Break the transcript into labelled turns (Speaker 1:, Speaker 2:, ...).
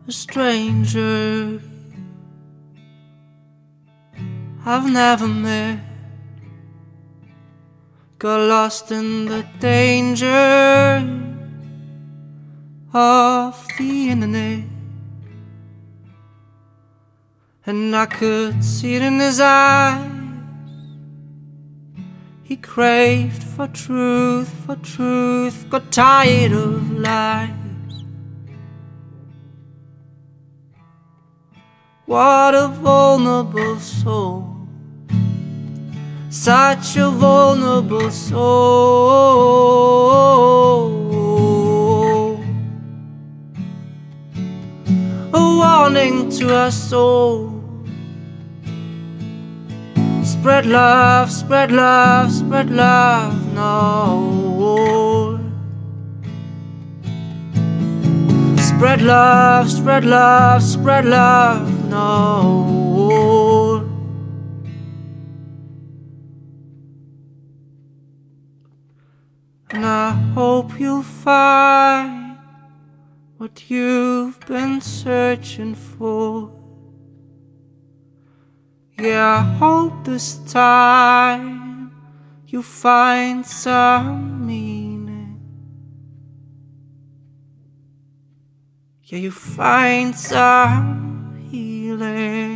Speaker 1: a stranger I've never met. Got lost in the danger of the internet, and I could see it in his eyes. He craved for truth, got tired of lies. What a vulnerable soul, such a vulnerable soul. A warning to our soul. Spread love, spread love, spread love, no. Spread love, spread love, spread love, no. And I hope you'll find what you've been searching for. Yeah, I hope this time you find some meaning. Yeah, you find some healing.